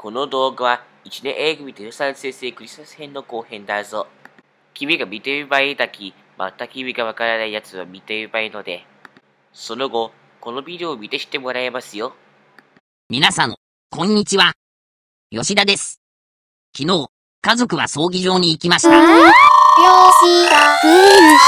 この動画は1年 A 組テルサル先生クリスマス編の後編だぞ。君が見ている場合だけ、また君がわからないやつは見ている場合ので、その後、このビデオを見てしてもらえますよ。 皆さん、こんにちは。吉田です。昨日、家族は葬儀場に行きました。 吉田くん。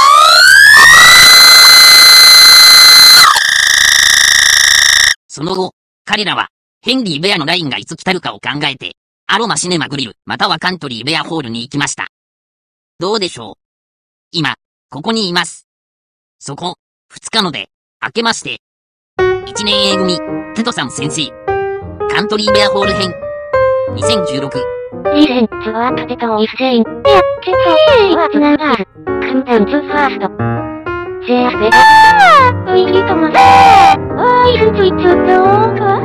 その後、彼らは、ヘンリー・ベアのラインがいつ来たるかを考えて、アロマシネマグリル、またはカントリー・ベアホールに行きました。どうでしょう？今、ここにいます。そこ、2日ので、明けまして。1年 A 組、テトさん先生。カントリー・ベアホール編。2016。 Listen to what Teton is saying. Yeah, Teton, what's number? Come down to first. There's better. We need to know. Oh, isn't it too long?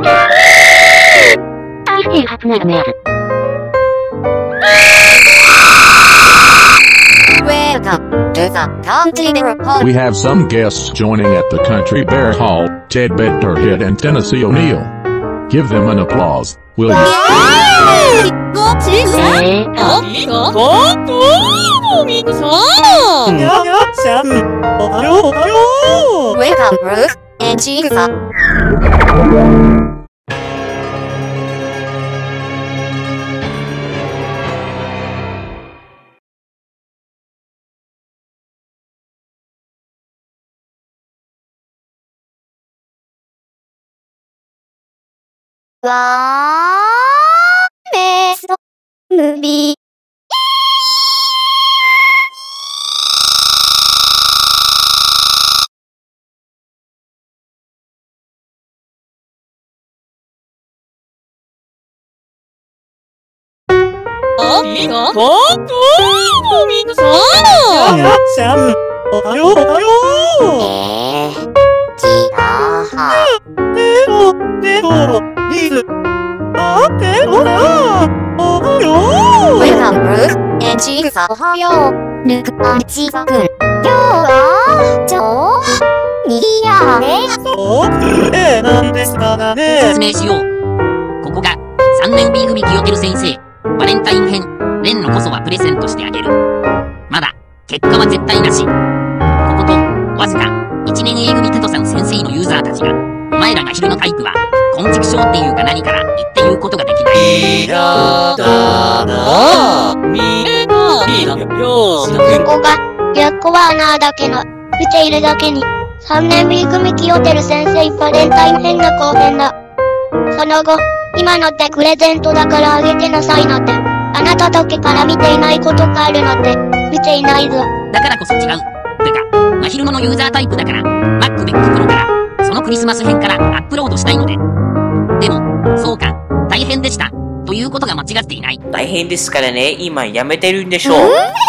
I still have nightmares. Welcome to the Country Bear Hall. We have some guests joining at the Country Bear Hall, Ted Bednerhead and Tennessee O'Neill. Give them an applause, will you? Welcome, Brooke and Chica. Best movie. Welcome, Brooke and Chica. おはよう、ルクアンチカ君。今日は超にぎやね。 そうなんですかね。 説明しよう。ここが、3年 B 組キヨテル先生、バレンタイン編、レンのこそはプレゼントしてあげる。まだ、結果は絶対なし。ここと、わずか、1年 A 組テトさん先生のユーザーたちが、お前らが昼のタイプは、昆虫症っていうか何から言って言うことができない。 嫌だなぁ。見えないな。よーここが、100個は穴だけの、見ているだけに、3年 B 組キヨテル先生バレンタイン編の後編だ。その後、今のってプレゼントだからあげてなさいなって。あなただけから見ていないことがあるなって、見ていないぞ。 だからこそ違う。てか、真昼間のユーザータイプだから、MacBook Pro から、そのクリスマス編からアップロードしたいので。でも、そうか、大変でした。ということが間違っていない。 大変ですからね、今やめてるんでしょう。